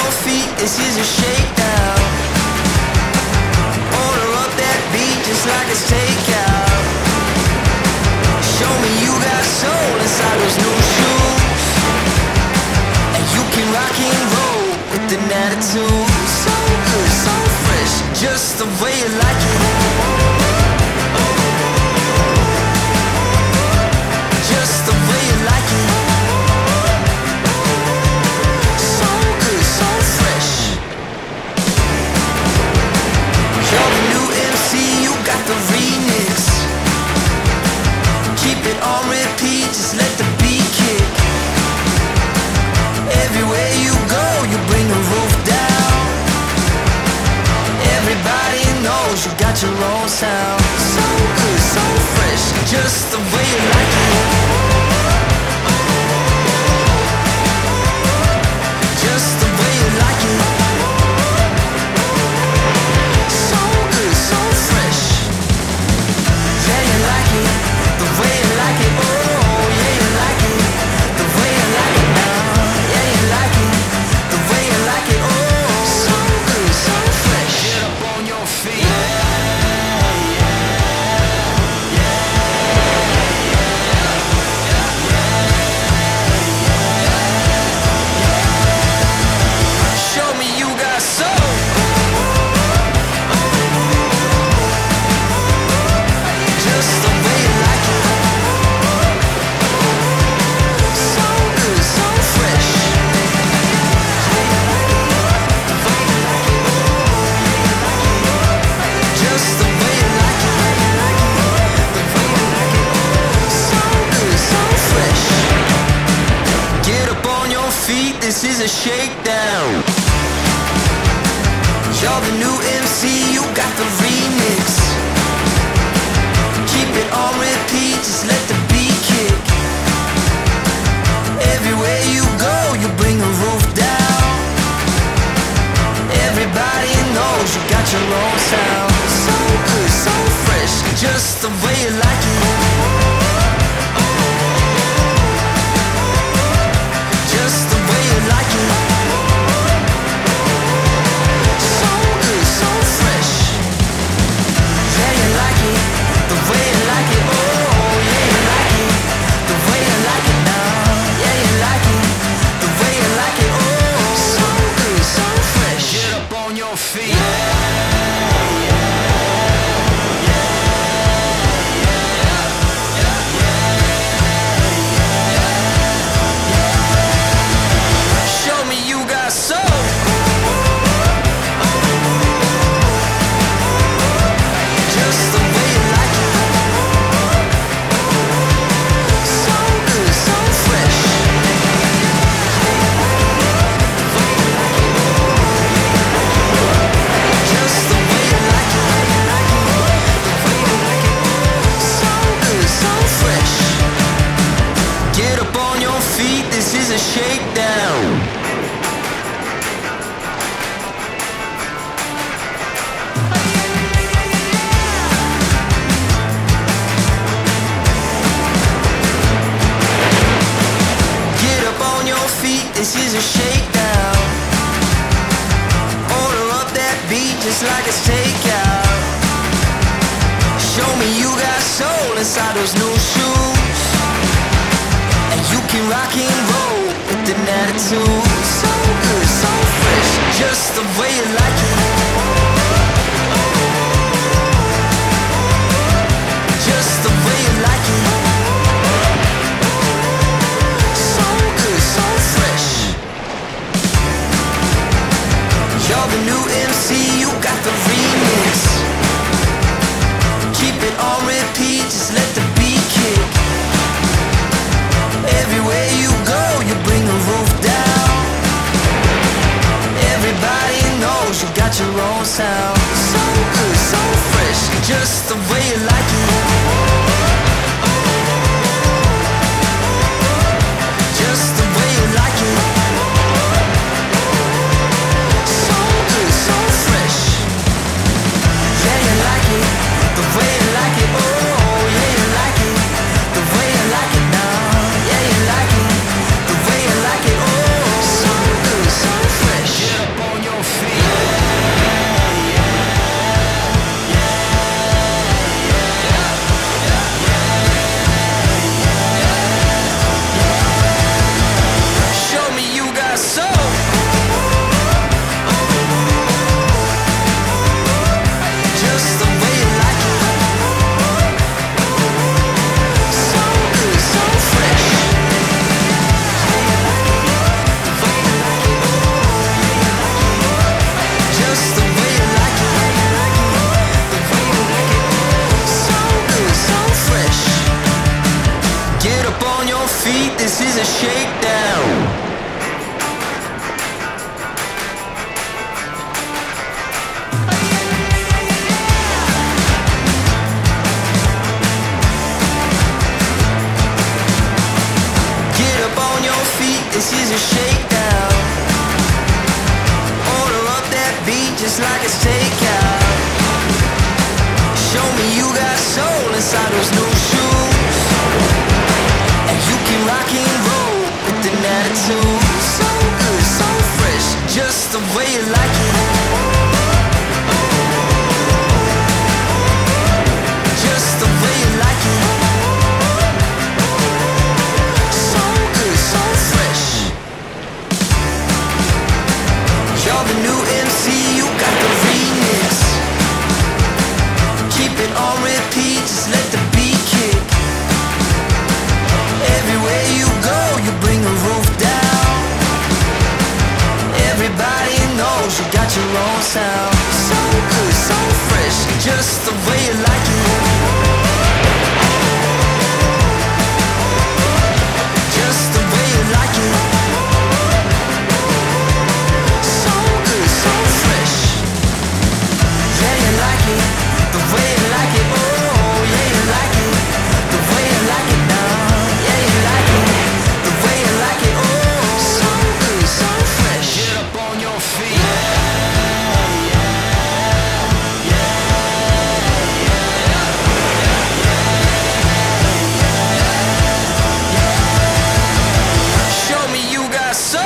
your feet, this is a shakedown. Order up that beat just like it's takeout. Show me you got soul inside those new shoes, and you can rock and roll with an attitude. So good, so fresh, just the way you like it. Just the way you like it. So good, so fresh. You're the new MC, you got the remix. Keep it on repeat, just let the beat kick. Everywhere you go, you bring the roof down. Everybody knows you got your own sound. So good, so fresh, just the way you like it. Just the way you like it. So good, so fresh. Yeah, you like it, the way you like it. Oh, yeah, you like it, the way you like it now. Yeah, you like it, the way you like it. Oh, so good, so fresh. Get up on your feet. Show me you got soul. Just the way you like it. So good, so fresh. Just the way you like it. So good, so fresh. Get up on your feet, this is a shakedown. You're the new MC, you got the remix. Keep it on repeat, just let the beat kick. Everywhere you go, you bring the roof down. Everybody knows you got your own sound. So good, so fresh, just the way you like it. Just the way you like it. So good, so fresh. Yeah, you like it, the way you like it. Oh, yeah, you like it, the way you like it now. Yeah, you like it, the way you like it. Oh, so good, so fresh. Get up on your feet. Show me you got soul. Just the way you like it. So good, so fresh. Just the way you like it. So good, so fresh. Get up on your feet, this is a shakedown. Get up on your feet, this is a shakedown. Order up that beat just like it's takeout. Show me you got soul inside those new shoes, and you can rock and roll with an attitude. So good, so fresh, just the way you like it. Just the way you like it. So good, so fresh. You're the new MC, you got the remix. Keep it on repeat, just let the beat kick. Everywhere you go, you bring the roof down. Everybody knows you got your own sound. So good, so fresh, just the way you like it. Just the way you like it. So good, so fresh. Yeah, you like it, the way you like it. Oh, yeah, you like it, the way you like it now. Yeah, you like it, the way you like it. Oh, so good, so fresh. feet, this is a shakedown. This is a shakedown. Order up that beat just like it's takeout. Show me you got soul inside those new shoes, and you can rock and roll with an attitude. So good, so fresh, just the way you like it. Just the way you like it. You're the new MC, you got the remix. Keep it on repeat, just let the beat kick. Everywhere you go, you bring the roof down. Everybody knows you got your own sound. So good, so fresh, just the way you like it. Just the way you like it. The way you like it, oh yeah you like it. The way you like it now, yeah you like it. The way you like it, oh so good, so fresh. Get up on your feet. Show me you got soul.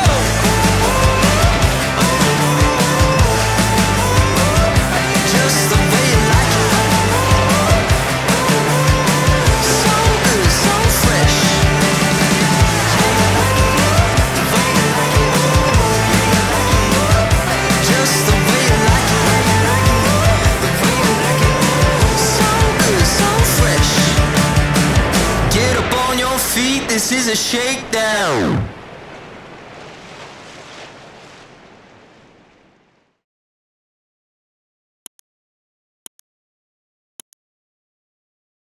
This is a shakedown.